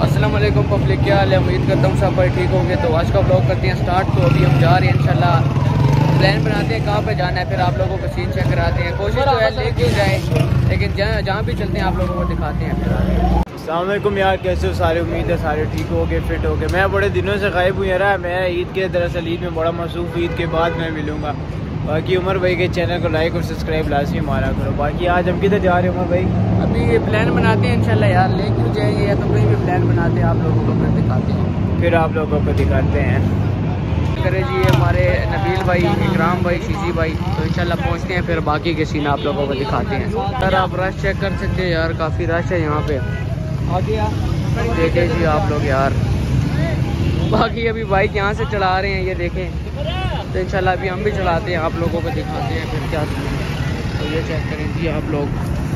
अस्सलाम वालेकुम पब्लिक, क्या हाल है। उम्मीद करता हूँ सब भाई ठीक होंगे। तो आज का व्लॉग करते हैं स्टार्ट। तो अभी हम जा रहे हैं इंशाल्लाह, प्लान बनाते हैं कहाँ पे जाना है, फिर आप लोगों को सीन चेक कराते हैं। कोशिश तो है लेके जाए, लेकिन जहाँ भी चलते हैं आप लोगों को दिखाते हैं। अस्सलाम वालेकुम यार, कैसे हो सारे। उम्मीद है सारे ठीक हो गए, फिट हो गए। मैं बड़े दिनों से गायब हूँ यार। मैं ईद के दरअसल ईद में बड़ा मसरूफ, ईद के बाद मैं मिलूँगा। बाकी उमर भाई के चैनल को लाइक और सब्सक्राइब लाजमी मारा करो। बाकी आज हम किधर जा रहे हैं उमर भाई? अभी प्लान बनाते हैं इंशाल्लाह यार, ले क्यों जाएंगे या तो कहीं भी प्लान बनाते हैं, आप लोगों को फिर दिखाते हैं। फिर आप लोगों को दिखाते हैं। करे जी हमारे नबील भाई, इकराम भाई, शीजी भाई। तो इंशाल्लाह पहुंचते हैं, फिर बाकी के सीन आप लोगों को दिखाते हैं। सर आप रश चेक कर सकते हैं यार, काफ़ी रश है यहाँ पे। देखें जी आप लोग यार, बाकी अभी बाइक यहाँ से चला रहे हैं, ये देखें। तो इंशाल्लाह अभी हम भी चलाते हैं, आप लोगों को दिखाते हैं फिर क्या सीन है। तो ये चेक करें जी आप लोग।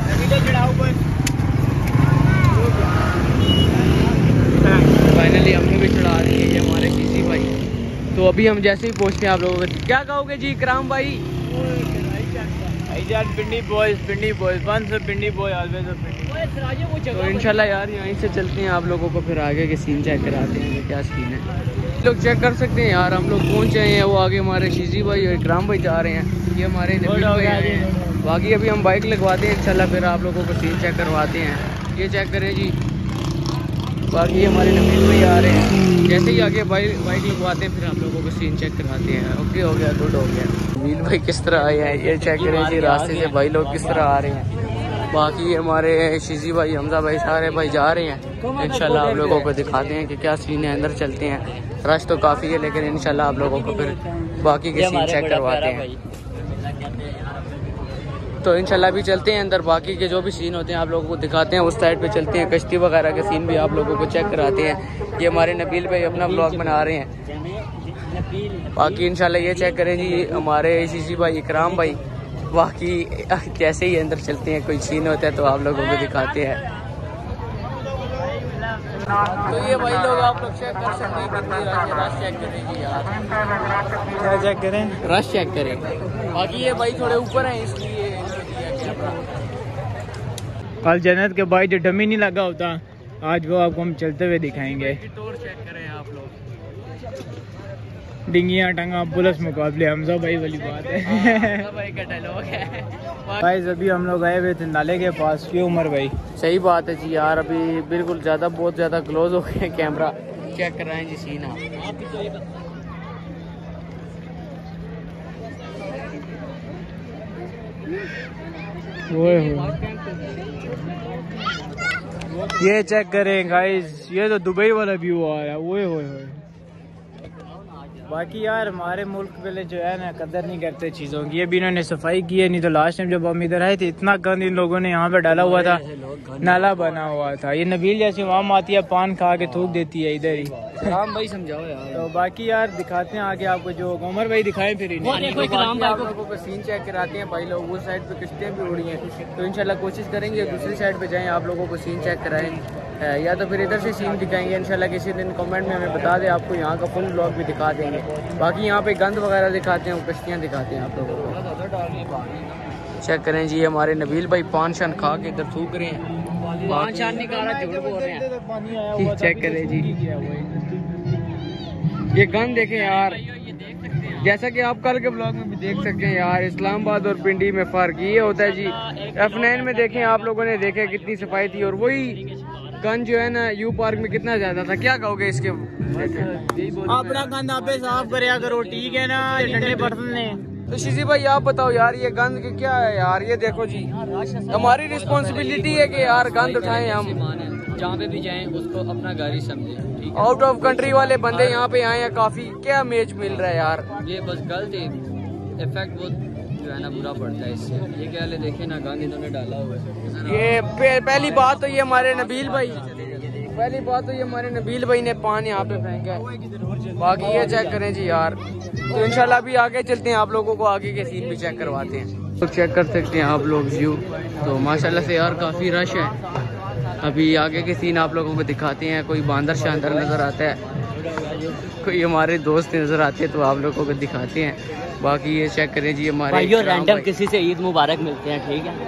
फाइनली हमने भी चढ़ा दी है, ये हमारे शीजी भाई। तो अभी हम जैसे ही पहुँचते हैं आप लोगों को क्या कहोगे जी इकराम भाई? Pindi boys, Pindi boys, once a Pindi boy always a Pindi. तो इंशाल्लाह यार यहीं से चलते हैं, आप लोगों को फिर आगे के सीन चेक कराते हैं कि क्या सीन है। लोग चेक कर सकते हैं यार, हम लोग पहुंच गए हैं। वो आगे हमारे शीजी भाई और इकराम भाई जा रहे हैं, ये हमारे नबील भाई आ रहे हैं। बाकी अभी हम बाइक लगवाते हैं इंशाल्लाह, फिर आप लोगों को सीन चेक करवाते हैं। ये चेक करें जी, बाकी हमारे नबील भाई आ रहे हैं। जैसे ही आगे बाइक लगवाते हैं, फिर आप लोगों को सीन चेक करवाते हैं। ओके हो गया, गुड हो गया। नबील भाई किस तरह आए हैं ये चेक करें जी, रास्ते से भाई लोग किस तरह आ रहे हैं। बाकी हमारे शीजी भाई, हमजा भाई, सारे भाई जा रहे हैं। इंशाल्लाह आप लोगों को दिखाते हैं कि क्या सीन है। अंदर चलते हैं, रश तो काफ़ी है, लेकिन इंशाल्लाह आप लोगों को फिर बाकी के सीन चेक करवाते हैं। तो इंशाल्लाह भी चलते हैं अंदर, बाकी के जो भी सीन होते हैं आप लोगों को दिखाते हैं। उस साइड पे चलते हैं, कश्ती वगैरह के सीन भी आप लोगों को चेक कराते हैं। ये हमारे नबील भाई अपना ब्लॉग बना रहे हैं। बाकी इंशाल्लाह ये चेक करें जी हमारे शीजी भाई, इकराम भाई। बाकी जैसे ही अंदर चलते हैं, कोई सीन होता है तो आप लोगों को दिखाते हैं। तो ये भाई लोग आप लोग चेक कर सकते हैं कितनी रश चेक करें जी यार। क्या चेक करें? रश चेक करें। बाकी ये भाई थोड़े ऊपर हैं, इसलिए कल जन्नत के भाई जो डमी नहीं लगा होता, आज वो आपको हम चलते हुए दिखाएंगे। टोर चेक करें आप लोग। डिंगियाँ टंगा पुलिस मुकाबले, हमजा भाई वाली बात है। भाई का डायलॉग है भाई अभी हम लोग आए हुए थे नाले के पास। क्यों उमर भाई? सही बात है जी यार, अभी बिल्कुल बहुत ज़्यादा क्लोज हो गए। कैमरा चेक कर रहे हैं जी सीन आप। ये चेक करें गाइस, ये तो दुबई वाला व्यू आ रहा है। ओए होए होए। बाकी यार हमारे मुल्क पहले जो है ना कदर नहीं करते चीज़ों की। ये भी इन्होंने सफाई की है, नहीं तो लास्ट टाइम जब हम इधर आए थे इतना गंद इन लोगों ने यहाँ पे डाला हुआ था, नाला बना हुआ था। ये नबील जैसी वहाँ आती है, पान खा के थूक देती है इधर ही। राम भाई समझाओ यार। तो बाकी यार दिखाते हैं आगे आपको, जो उमर भाई दिखाएं फिर इन्हें। आप लोगों को सीन चेक कराते हैं भाई लोग। उस साइड पे किश्तियाँ भी उड़ी हैं, तो इंशाल्लाह कोशिश करेंगे दूसरी साइड पे जाएं, आप लोगों को सीन चेक कराएं, या तो फिर इधर से सीन दिखाएंगे इंशाल्लाह। किसी दिन कमेंट में हमें बता दें, आपको यहाँ का फुल ब्लॉग भी दिखा देंगे। बाकी यहाँ पे गंद वगैरह दिखाते हैं, कश्तियाँ दिखाते हैं आप लोगों को। चेक करें जी हमारे नबील भाई पान शान खा के इधर थूक रहे हैं। पान शान निकाला, झूठ बोल रहे हैं। चेक करें जी, ये गन देखें यार। जैसा कि आप कल के ब्लॉग में भी देख सकते हैं यार, इस्लामाबाद और पिंडी में फ़र्क ये होता है जी। F9 में देखें आप लोगों ने देखे कितनी सफाई थी, और वही गन जो है ना यू पार्क में कितना ज्यादा था। क्या कहोगे इसके? अपना गंद आप साफ करे करो, ठीक है ना। ठंडे बर्तन ने तो शीजी भाई आप बताओ यार, ये गंद की क्या है यार? ये देखो जी, हमारी रिस्पॉन्सिबिलिटी है कि यार गंद उठाएं हम। जहाँ पे भी जाएं उसको अपना घर ही समझे। आउट ऑफ कंट्री वाले बंदे यहाँ पे आए हैं, काफी क्या मैच मिल रहा है यार। ये बस गलत इफेक्ट वो जो है ना बुरा पड़ता है इससे। ये क्या ले देखे ना, गंद इन्होंने डाला हुआ है। ये पहली बात तो ये हमारे नबील भाई ने पान यहाँ पे फेंका है। बाकी ये चेक करें जी यार। तो इंशाल्लाह भी आगे चलते हैं, आप लोगों को आगे के सीन भी चेक करवाते हैं। तो चेक कर सकते हैं आप लोग व्यू। तो माशाल्लाह से यार काफ़ी रश है। अभी आगे के सीन आप लोगों को दिखाते हैं। कोई बांदर शानदार नज़र आता है, कोई हमारे दोस्त नज़र आते हैं, तो आप लोगों को दिखाते हैं। बाकी ये चेक करें जी हमारे भाइयों, रैंडम किसी से ईद मुबारक मिलते हैं, ठीक है।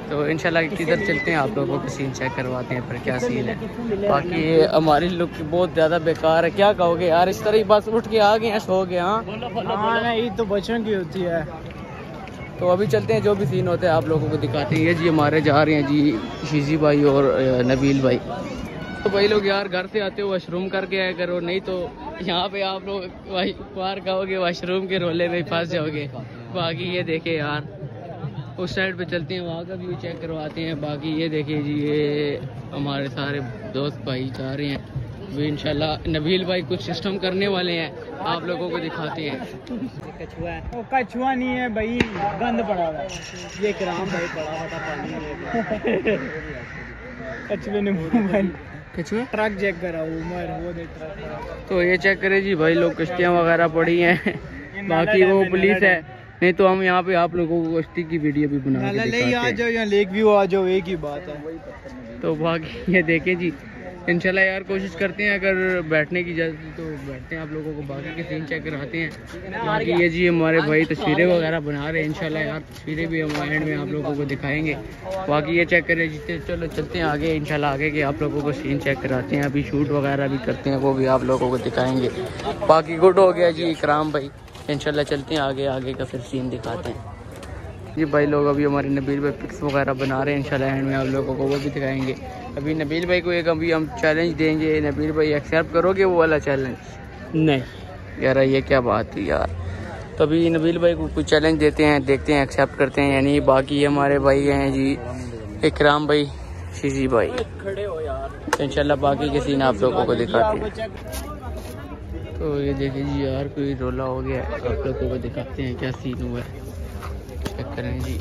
तो इंशाल्लाह किधर चलते हैं, आप लोगों को सीन चेक करवाते हैं फिर क्या सीन है। बाकी हमारी लुक बहुत ज़्यादा बेकार है, क्या कहोगे यार, इस तरह ही बस उठ के आ गए हैं, सो गए। हाँ ईद तो बच्चों की होती है। तो अभी चलते हैं, जो भी सीन होते हैं आप लोगों को दिखाते हैं। ये जी हमारे जा रहे हैं जी शीजी भाई और नबील भाई। तो भाई लोग यार घर से आते हो वॉशरूम करके आया करो, नहीं तो यहाँ पे आप लोग बाहर कहोगे वॉशरूम के रोले में फंस जाओगे। बाकी ये देखे यार उस साइड पे चलते हैं, वहाँ का व्यू चेक करवाते हैं। बाकी ये देखिए जी, ये हमारे सारे दोस्त भाई जा रहे हैं भी। इंशाल्लाह नबील भाई कुछ सिस्टम करने वाले हैं, आप लोगों को दिखाते हैं। कछुआ है, वो कछुआ नहीं है भाई, गंद पड़ा हुआ है। ये इकराम भाई पड़ा हुआ था पानी में। कछुए ने कछुआ ट्रक चेक करा उमर, वो देख ट्रक। तो ये चेक करे जी भाई लोग, कश्तियाँ वगैरह पड़ी हैं। बाकी वो पुलिस है, नहीं तो हम यहाँ पे आप लोगों को कश्ती की वीडियो भी बना के दिखाते हैं। आ जाओ या लेक व्यू आ जाओ, एक ही बात है। तो बाकी ये देखें जी, इंशाल्लाह यार कोशिश करते हैं अगर बैठने की इजाज़त तो बैठते हैं, आप लोगों को बाकी के सीन चेक कराते हैं। बाकी ये जी हमारे भाई तस्वीरें वगैरह बना रहे हैं, इंशाल्लाह यार तस्वीरें भी हम एंड में आप लोगों को दिखाएंगे। बाकी ये चेक करें जी, चलो चलते हैं आगे, इंशाल्लाह आगे के आप लोगों को सीन चेक कराते हैं। अभी शूट वगैरह भी करते हैं, वो भी आप लोगों को दिखाएंगे। बाकी गुड हो गया जी इकराम भाई, इंशाल्लाह चलते हैं आगे, आगे का फिर सीन दिखाते हैं जी। भाई लोग अभी हमारे नबील भाई पिक्स वगैरह बना रहे हैं, इंशाल्लाह एंड में आप लोगों को वो भी दिखाएंगे। अभी नबील भाई को एक अभी हम चैलेंज देंगे, नबील भाई एक्सेप्ट करोगे वो वाला चैलेंज? नहीं यार ये क्या बात है यार। तो अभी नबील भाई को कुछ चैलेंज देते हैं, देखते हैं एक्सेप्ट करते हैं यानी। बाकी हमारे भाई हैं जी इकराम भाई, शीजी भाई, तो इंशाल्लाह बाकी के सीन आप लोगों को दिखाते हैं। तो ये देखिए जी यार कोई रोला हो गया, आप लोगों को दिखाते हैं क्या सीन हुआ है, चेक करें जी।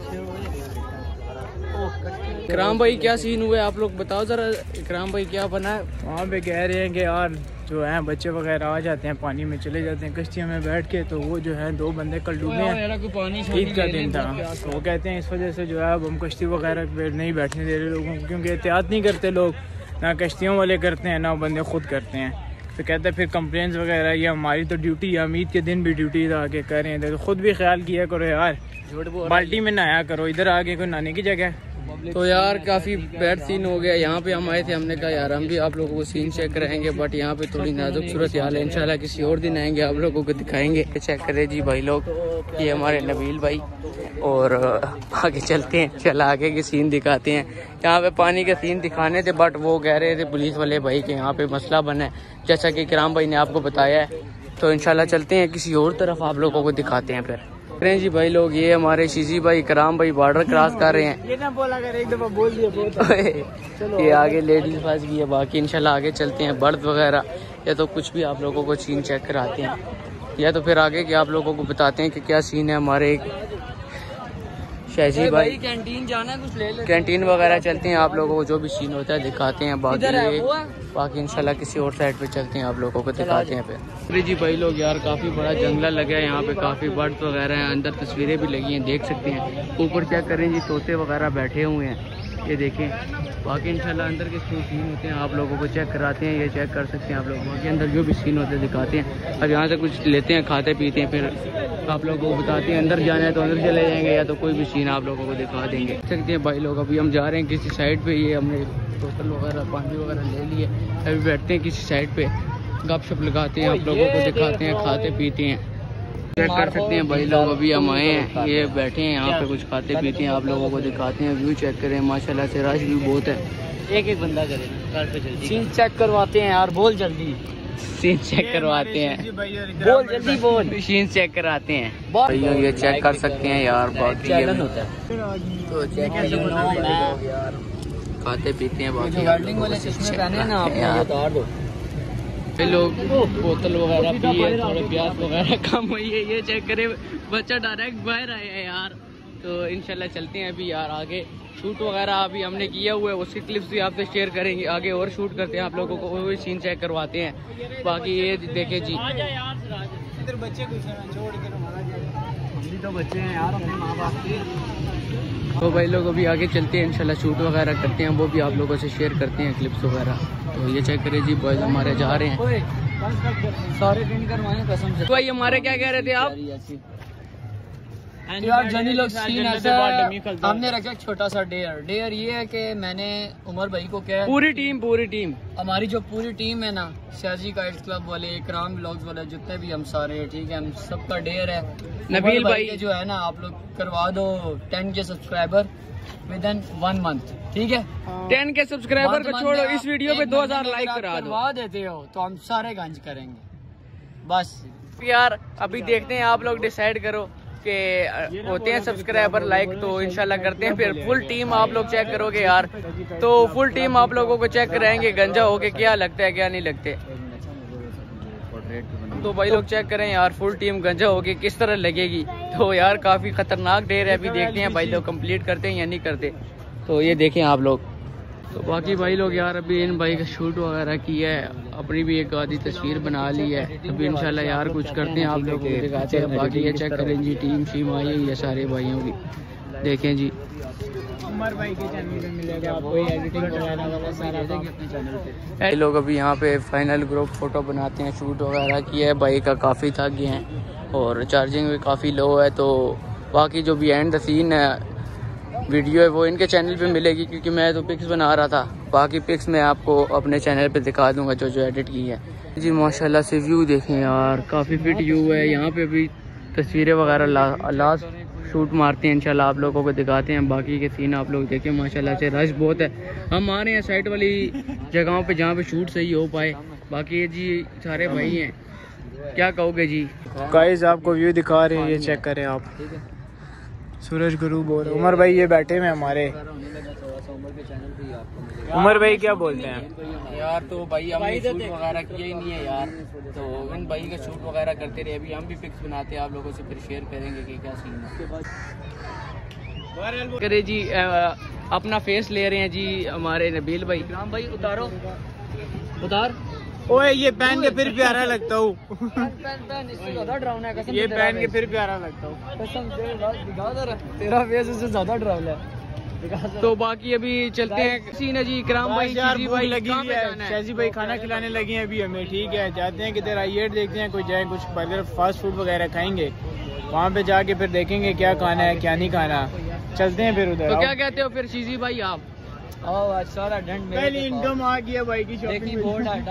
इकराम भाई क्या सीन हुआ है आप लोग बताओ ज़रा, इकराम भाई क्या बना है? वहाँ पे कह रहे हैं कि यार जो है बच्चे वगैरह आ जाते हैं, पानी में चले जाते हैं कश्तियों में बैठ के, तो वो जो है 2 बंदे कल डूबे हैं, ईद का दिन था। तो वो कहते हैं इस वजह से जो है अब हम कश्ती वगैरह पे नहीं बैठने दे रहे लोगों को, क्योंकि एहतियात नहीं करते लोग, ना कश्तियों वाले करते हैं ना बंदे खुद करते हैं। तो कहते हैं फिर कंप्लेंट्स वगैरह, ये हमारी तो ड्यूटी है, हम ईद के दिन भी ड्यूटी आके कर रहे हैं, तो खुद भी ख्याल किया करो यार, बाल्टी में नहाया करो, इधर आगे कोई नहाने की जगह। तो यार काफ़ी बैड सीन हो गया। यहाँ पे हम आए थे, हमने कहा यार हम भी आप लोगों को सीन चेक कराएंगे, बट यहाँ पे थोड़ी नाजुक सूरत हाल है, इंशाल्लाह किसी और दिन आएंगे आप लोगों को दिखाएंगे। चेक करें जी भाई लोग, ये हमारे नबील भाई, और आगे चलते हैं, चला आगे के सीन दिखाते हैं। यहाँ पे पानी के सीन दिखाने थे, बट वो कह रहे थे पुलिस वाले भाई के यहाँ पे मसला बना है, जैसा कि इकराम भाई ने आपको बताया है। तो इंशाल्लाह चलते हैं किसी और तरफ, आप लोगों को दिखाते हैं फिर। जी भाई लोग, ये हमारे शीजी भाई इकराम भाई बॉर्डर क्रॉस कर रहे हैं। ये ना बोला कर, एक दफा बोल दिया ये आगे लेडीज फंस गई है। बाकी इंशाल्लाह आगे चलते हैं, बर्थ वगैरह या तो कुछ भी आप लोगों को सीन चेक कराते हैं, या तो फिर आगे के आप लोगों को बताते हैं कि क्या सीन है। हमारे एक शहजी भाई कैंटीन जाना है, कुछ ले ले, कैंटीन वगैरह चलते हैं, आप लोगों को जो भी सीन होता है दिखाते हैं। बाकी इंशाल्लाह किसी और साइड पे चलते हैं, आप लोगों को दिखाते हैं फिर। जी भाई लोग यार काफ़ी बड़ा जंगल लगा है यहाँ पे, काफ़ी बर्ड्स वगैरह हैं, अंदर तस्वीरें भी लगी हैं, देख सकते हैं। ऊपर चेक करें जी, तोते वगैरह बैठे हुए हैं, ये देखें। बाकी इंशाल्लाह अंदर के सीन होते हैं आप लोगों को चेक कराते हैं, ये चेक कर सकते हैं आप लोग। बाकी अंदर जो भी सीन होते हैं दिखाते हैं। अब यहाँ से कुछ लेते हैं, खाते पीते हैं, फिर आप लोगों को बताते हैं। अंदर जाना है तो अंदर चले जाएंगे, या तो कोई भी सीन आप लोगों को दिखा देंगे। देख सकते हैं भाई लोग, अभी हम जा रहे हैं किसी साइड पे, ये हमने बोतल वगैरह पानी वगैरह ले लिए, अभी बैठते हैं किसी साइड पे, गपशप लगाते हैं, आप लोगों को दिखाते हैं, खाते पीते हैं। चेक कर सकते हैं भाई लोग, अभी हम आए हैं, ये बैठे हैं यहाँ पे, कुछ खाते पीते हैं, आप लोगों को दिखाते हैं। व्यू चेक करें, माशाल्लाह से रश भी बहुत है। एक बंदा करे सीन चेक करवाते हैं यार, बोल जल्दी, सीन चेक करवाते हैं, बोल जल्दी बोल, सीन चेक कराते हैं भैया, ये चेक कर सकते हैं यार। बाकी होता है तो चेक यार, खाते पीते हैं। बाकी लोग बोतल वगैरह पिए, थोड़े प्यास वगैरह कम हुई है, ये चेक करे, बच्चा डायरेक्ट बाहर आया है यार। तो इंशाल्लाह चलते हैं अभी यार आगे। शूट वगैरह अभी हमने किया हुआ है, उसकी क्लिप्स भी आपसे शेयर करेंगे, आगे और शूट करते हैं, आप लोगों को वो भी सीन चेक करवाते हैं। बाकी ये देखे जी, इधर बच्चे कुछ छोड़ कर तो बच्चे हैं यार अपने माँ बाप के। तो भाई लोग अभी आगे चलते हैं, इंशाल्लाह शूट वगैरह करते हैं, वो भी आप लोगों से शेयर करते हैं क्लिप्स वगैरह। तो ये चेक करें जी, बॉयज हमारे जा रहे हैं, सारे दिन करवाए कसम से। भाई हमारे क्या कह रहे थे आप? यार जनी लोग सीन ऐसा है, हमने रखा छोटा सा डेयर ये है कि मैंने उमर भाई को क्या पूरी टीम हमारी जो पूरी टीम है ना, शाजी काइट्स क्लब वाले, इकराम व्लॉग्स वाले, जितने भी हम सारे हैं, ठीक है, हम सबका डेयर है। नबील भाई के जो है ना, आप लोग करवा दो 10 के सब्सक्राइबर विद इन 1 मंथ, ठीक है। 10 के सब्सक्राइबर को छोड़ो, इस वीडियो पे 2000 लाइक करवा देते हो तो हम सारे गंज करेंगे बस। यार अभी देखते हैं, आप लोग डिसाइड करो कि होते हैं सब्सक्राइबर लाइक तो इंशाल्लाह करते हैं। फिर फुल टीम आप लोग चेक करोगे यार, तो फुल टीम आप लोगों को चेक कराएंगे गंजा होके क्या लगता है क्या नहीं लगते। तो भाई लोग चेक करें यार, फुल टीम गंजा होके किस तरह लगेगी। तो यार काफी खतरनाक ढेर है, अभी देखते हैं भाई लोग कंप्लीट करते हैं या नहीं करते। तो ये देखें आप लोग। तो बाकी भाई लोग यार अभी इन भाई का शूट वगैरह किया है, अपनी भी एक आधी तस्वीर बना ली है। अभी इंशाल्लाह यार कुछ करते हैं, आप लोगों को दिखाते हैं। बाकी ये चेक करें जी, टीम शीम आई है सारे भाइयों की, देखें जी। उमर भाई के चैनल पे मिलेगा आपको एडिटिंग वगैरह वाला सारा अपने चैनल पे। लोग अभी यहाँ पे फाइनल ग्रुप फोटो बनाते हैं, शूट वगैरह किया है। भाई का काफ़ी थक गए हैं और चार्जिंग भी काफ़ी लो है। तो बाकी जो भी एंड द सीन है वीडियो है वो इनके चैनल पे मिलेगी, क्योंकि मैं तो पिक्स बना रहा था। बाकी पिक्स मैं आपको अपने चैनल पे दिखा दूंगा जो एडिट की है जी। माशाल्लाह से व्यू देखें यार, काफ़ी फिट व्यू है। यहाँ पे भी तस्वीरें वगैरह लास्ट शूट मारते हैं, इंशाल्लाह आप लोगों को दिखाते हैं। बाकी के सीन आप लोग देखें, माशाल्लाह से रश बहुत है। हम आ रहे हैं साइड वाली जगहों पे जहाँ पे शूट सही हो पाए। बाकी ये जी सारे भाई हैं, क्या कहोगे जी? गाइस आपको व्यू दिखा रहे हैं, ये चेक करें आप। सूरज गुरु बोल रहे, उमर भाई ये बैठे हुए हमारे। उमर भाई क्या बोलते हैं यार? तो भाई हमने शूट वगैरह किया ही नहीं है यार, तो इन भाई का शूट वगैरह करते रहे। अभी हम भी पिक्स बनाते हैं, आप लोगों से फिर शेयर करेंगे कि क्या सीन है। करे जी अपना फेस ले रहे हैं जी हमारे नबील भाई। राम भाई उतारो, उतार। ओए ये पहन के फिर प्यारा लगता हूँ। ज्यादा डरावना है कसम, ये पहन के फिर प्यारा लगता हूँ कसम से। तेरा फेस इससे ज्यादा डरावना है। तो बाकी अभी चलते हैं सीन है जी। इकराम भाई भाई लगी हुई है, शाजी भाई खाना खिलाने लगी हैं अभी हमें, ठीक है। जाते हैं किधर, आइए देखते हैं, कुछ जाए कुछ बर्गर फास्ट फूड वगैरह खाएंगे। वहाँ पे जाके फिर देखेंगे क्या खाना है क्या नहीं खाना। चलते हैं फिर उधर। तो क्या कहते हो फिर शीजी भाई आप? सारा पहली इनकम आ गई है भाई की शॉपिंग।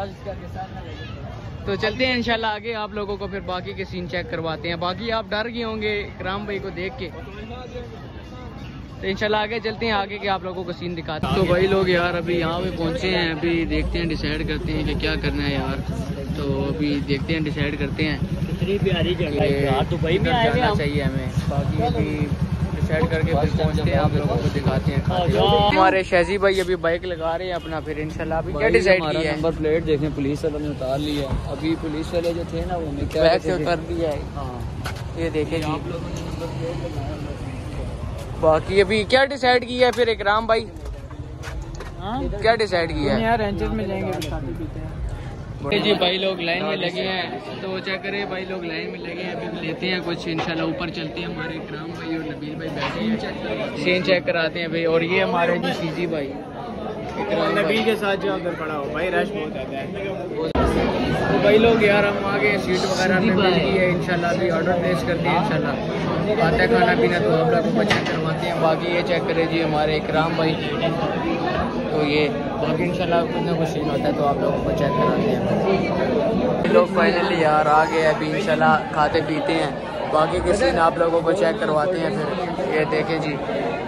तो चलते हैं इंशाल्लाह आगे, आप लोगों को फिर बाकी के सीन चेक करवाते हैं। बाकी आप डर गए होंगे इकराम भाई को देख के, तो इंशाल्लाह आगे चलते हैं, आगे के आप लोगों को सीन दिखाते हैं। तो भाई लोग यार अभी यहाँ पे पहुँचे हैं, अभी देखते हैं डिसाइड करते हैं कि क्या करना है यार। तो अभी देखते हैं डिसाइड करते हैं, कितनी प्यारी जगह है यार, दुबई में जाना चाहिए हमें। बाकी अभी डिसाइड करके फिर पहुँचते हैं, आप लोगों को दिखाते हैं। हमारे शाजी भाई अभी बाइक लगा रहे हैं अपना, फिर इंशाल्लाह अभी क्या डिसाइड किया है। नंबर प्लेट देखें, पुलिस वालों ने उतार ली है। अभी पुलिस वाले जो थे ना वो बैग से उतार दिया है। हाँ ये देखें आप लोगों ने नंबर प्लेट लगाया। बाकी अभी क्या डिसाइड किया है फिर इकराम भाई? क्या डिसाइड किया है? यार रेंचर में जाएंगे, खाते पीते हैं जी। भाई लोग लाइन में लगे हैं, तो चेक करें भाई लोग लाइन में लगे हैं। अभी लेते हैं कुछ, इंशाल्लाह ऊपर चलते हैं। हमारे इकराम भाई और नबील भाई बैठे हैं, सीन चेक कराते हैं भाई। और ये हमारे जी सीजी भाई नबील के साथ जो अंदर खड़ा हो भाई, रश बहुत आता है। तो भाई लोग यार हम आगे सीट वगैरह मिल गई है, इंशाल्लाह अभी ऑर्डर प्लेस करते हैं। इंशाल्लाह आता है खाना पीना तो आप लोगों को चेक करवाते हैं। बाकी ये चेक करें जी हमारे इकराम भाई, तो ये बाकी इंशाल्लाह कुछ ना कुछ सीन होता है तो आप लोगों को चेक कराते हैं। लोग फाइनली यार आ गए, अभी इंशाल्लाह खाते पीते हैं। बाकी के सीन आप लोगों को चेक करवाते हैं। फिर ये देखें जी,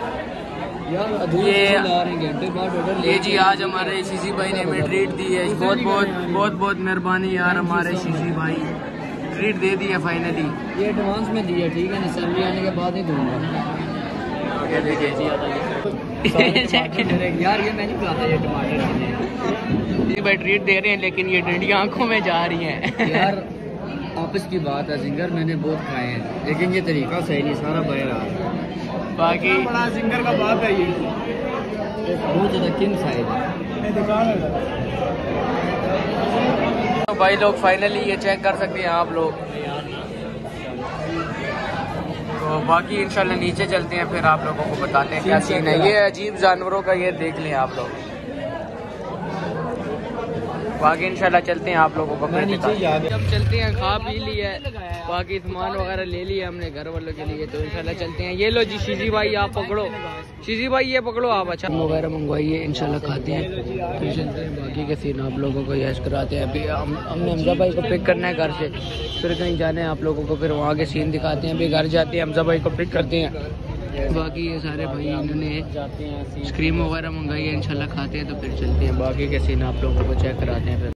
ये जी आज हमारे शीशी भाई ने हमें ट्रीट दी है। बहुत मेहरबानी यार, हमारे शीशी भाई ट्रीट दे दी है फाइनली। ये एडवांस में दी है, ठीक है ना, सैलरी आने के बाद ही दूंगा। ये देखिए जी यार, ये मैं नहीं खिलाता ये टमाटर। ये भाई ट्रीट दे रहे हैं, लेकिन ये डंडियाँ आंखों में जा रही हैं यार। आपस की बात है, जिंगर मैंने बहुत खाए हैं, लेकिन ये तरीका सही नहीं, सारा बाहर आ रहा है। बाकी बड़ा जिंगर का बात है, ये बहुत ज़्यादा किंग साइज है। तो भाई लोग फाइनली ये चेक कर सकते हैं आप लोग। तो बाकी इंशाल्लाह नीचे चलते हैं, फिर आप लोगों को बताते हैं क्या सीन है। ये अजीब जानवरों का ये देख लें आप लोग। बाकी इंशाल्लाह चलते हैं आप लोगों को फिर दिखाते हैं। जब चलते हैं, खा पी लिया है, बाकी सामान वगैरह ले लिया हमने घर वालों के लिए, तो इंशाल्लाह चलते हैं। ये लो जी शीजी भाई, आप पकड़ो, शीजी भाई ये पकड़ो आप। अच्छा वगैरह मंगवाइए, इंशाल्लाह खाते हैं फिर चलते हैं। बाकी के सीन आप लोगों को यश कराते हैं। अभी हमने हमजा भाई को पिक करना है घर से, फिर कहीं जाना है आप लोगों को, फिर वहाँ के सीन दिखाते हैं। अभी घर जाते हैं, हमजा भाई को पिक करते हैं। बाकी ये सारे भाई इन्होंने स्क्रीम वगैरह मंगाई है, इंशाल्लाह खाते हैं तो फिर चलते हैं। बाकी के सीन आप लोगों को चेक कराते हैं फिर।